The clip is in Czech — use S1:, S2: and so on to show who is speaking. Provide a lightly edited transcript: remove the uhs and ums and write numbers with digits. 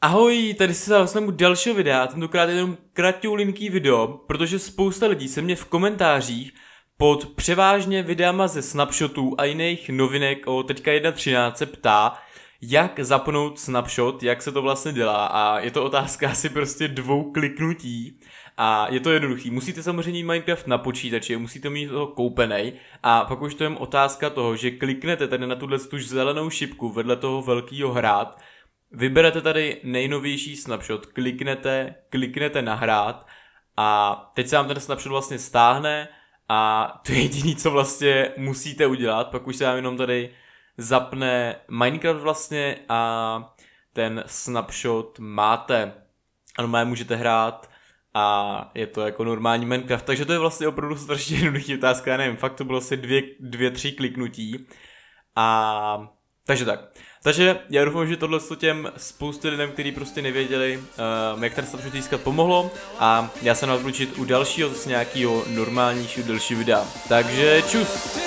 S1: Ahoj, tady se zase u dalšího videa, tentokrát je jenom kratioulinký video, protože spousta lidí se mě v komentářích pod převážně videama ze snapshotů a jiných novinek o teďka 1.13 se ptá, jak zapnout snapshot, jak se to vlastně dělá, a je to otázka asi prostě 2 kliknutí a je to jednoduchý. Musíte samozřejmě mít Minecraft na počítači, musíte mít toho koupenej a pak už to je otázka toho, že kliknete tady na tuhle zelenou šipku vedle toho velkého hrát. Vyberete tady nejnovější snapshot, kliknete na hrát a teď se vám ten snapshot vlastně stáhne a to je jediné, co vlastně musíte udělat, pak už se vám jenom tady zapne Minecraft vlastně a ten snapshot máte. A normálně můžete hrát a je to jako normální Minecraft, takže to je vlastně opravdu strašně jednoduchý otázka, já nevím, fakt to bylo asi 2-3 kliknutí a takže tak. Takže já doufám, že tohle těm spousty lidem, kteří prostě nevěděli, jak ten snapshot získat, pomohlo a já se na odlučit u dalšího, zase nějakého normálnějšího, delšího videa. Takže čus!